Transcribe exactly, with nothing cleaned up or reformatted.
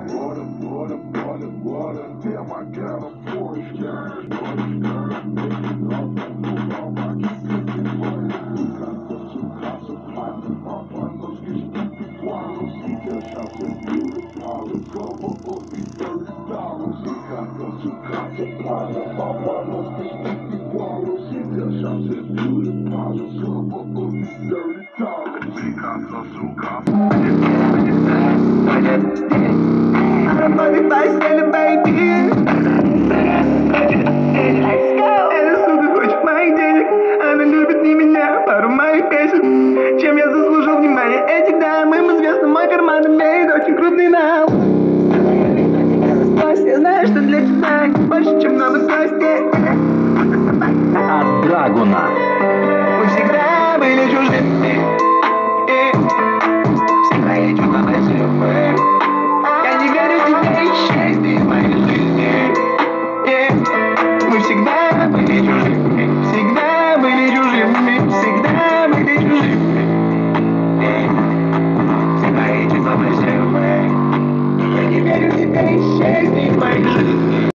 Water, water, water, water, damn, I got a Porsche. Everybody standing baby. Эта сука хочет моих денег. Она любит не меня, пару моих песен. Чем я заслужил внимание этих дам. Им известно, мой карман имеет очень крупный нал. Я знаю, что для тебя больше, чем много костей. От Драгуна. Мы всегда были чужими. Всегда я чудо носимые. Я не верю тебе и счастье в моей жизни. Мы всегда были чужими. Всегда были чужими. Всегда